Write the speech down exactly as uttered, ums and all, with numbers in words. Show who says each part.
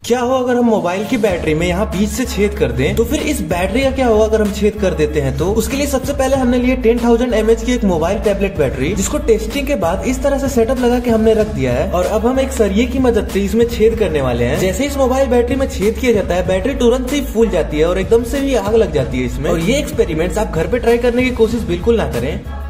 Speaker 1: क्या हो अगर हम मोबाइल की बैटरी में यहाँ बीच से छेद कर दें, तो फिर इस बैटरी का क्या होगा अगर हम छेद कर देते हैं। तो उसके लिए सबसे पहले हमने लिए टेन थाउजेंड एम एच की एक मोबाइल टैबलेट बैटरी, जिसको टेस्टिंग के बाद इस तरह से सेटअप लगा के हमने रख दिया है। और अब हम एक सरिये की मदद से इसमें छेद करने वाले हैं। जैसे इस मोबाइल बैटरी में छेद किया जाता है, बैटरी तुरंत ही फूल जाती है और एकदम से भी आग लग जाती है इसमें। और ये एक्सपेरिमेंट्स आप घर पे ट्राई करने की कोशिश बिल्कुल ना करें।